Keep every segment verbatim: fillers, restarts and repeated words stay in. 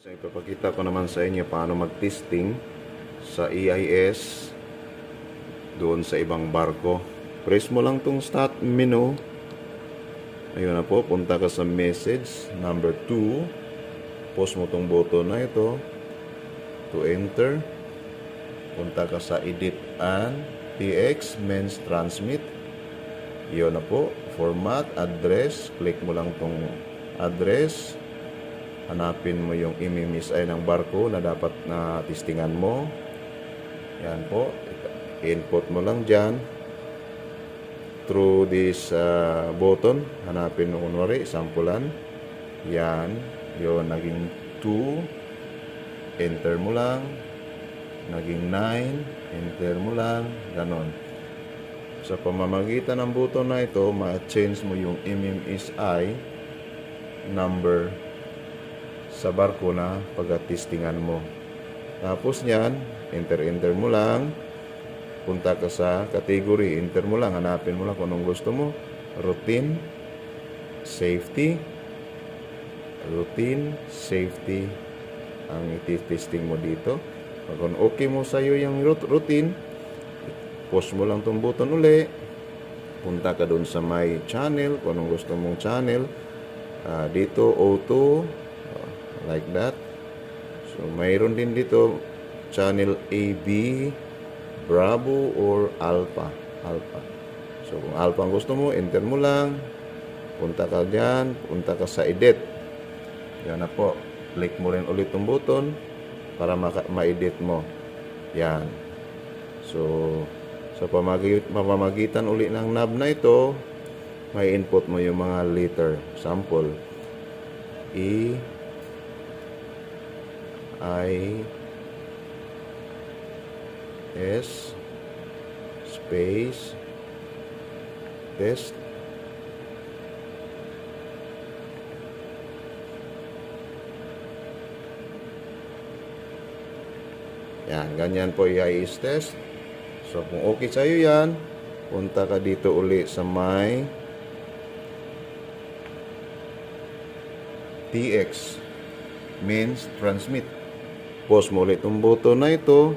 So, ipapakita ko naman sa inyo paano mag-testing sa E I S doon sa ibang barko. Press mo lang tong start menu. Ayun na po, punta ka sa message number two. Post mo tong button na ito to enter. Punta ka sa edit and T X means transmit. Yun na po, format, address. Click mo lang tong address. Hanapin mo yung M M S I ng barko na dapat na testingan mo. Yan po. Input mo lang dyan. Through this uh, button. Hanapin mo kunwari, sampulan. Yan. Yun, naging two. Enter mo lang. Naging nine. Enter mo lang. Ganon. Sa pamamagitan ng button na ito, ma-change mo yung M M S I number sa barko na pagka-testingan mo. Tapos niyan, enter-enter mo lang. Punta ka sa category, enter mo lang, hanapin mo lang kung anong gusto mo. Routine, safety, routine, safety ang iti-testing mo dito. Kung okay mo sa'yo yung routine, post mo lang tong button uli. Punta ka dun sa my channel, kung anong gusto mong channel. Uh, dito, auto, like that. So mayroon din dito channel A B, Bravo or Alpha. Alpha. So kung Alpha ang gusto mo, enter mo lang. Punta ka diyan, punta ka sa edit. Yan na po. Click mo rin ulit yung button para ma-edit mo. Yan. So sa pamamagitan ulit ng knob na ito, may input mo yung mga letter. Sample E I S space test yan, ganyan po I S test. So kung okay sa'yo yan, punta ka dito uli sa my T X means transmit. Post mo ulit itong button na ito.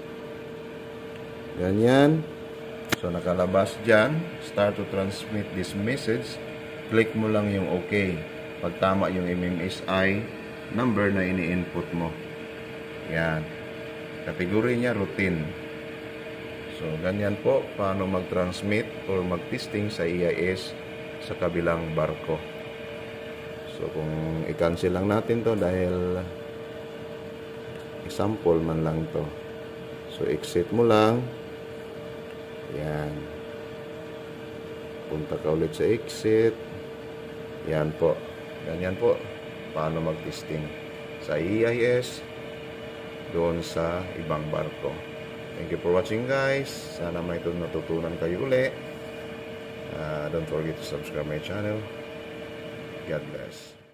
Ganyan. So, nakalabas dyan. Start to transmit this message. Click mo lang yung OK. Pag tama yung M M S I number na ini-input mo. Yan. Kategory niya, routine. So, ganyan po paano mag-transmit or mag-testing sa E I S sa kabilang barko. So, kung i-cancel lang natin to dahil example man lang to. So, exit mo lang. Yan. Punta ka ulit sa exit. Yan po. Ganyan po. Paano mag-testing sa E I S doon sa ibang barko. Thank you for watching, guys. Sana may natutunan kayo uli. Uh, don't forget to subscribe my channel. God bless.